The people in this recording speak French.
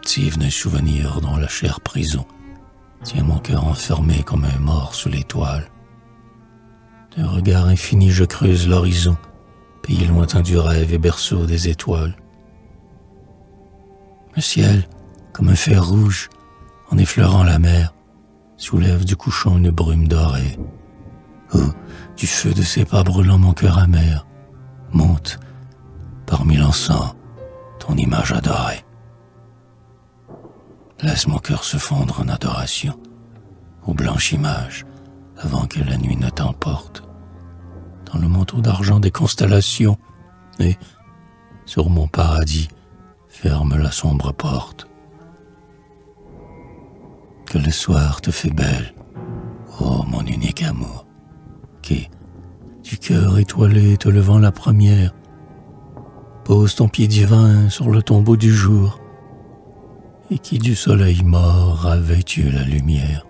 captive d'un souvenir dont la chère prison tient mon cœur enfermé comme un mort sous l'étoile. D'un regard infini je creuse l'horizon, pays lointain du rêve et berceau des étoiles. Le ciel, comme un fer rouge, en effleurant la mer, soulève du couchon une brume dorée. Oh, du feu de ses pas brûlant mon cœur amer, monte, parmi l'encens, ton image adorée. Laisse mon cœur se fondre en adoration, aux blanches images, avant que la nuit ne t'emporte, dans le manteau d'argent des constellations, et, sur mon paradis, ferme la sombre porte. Que le soir te fait belle, ô mon unique amour, qui, du cœur étoilé te levant la première, pose ton pied divin sur le tombeau du jour, et qui du soleil mort a vêtu la lumière.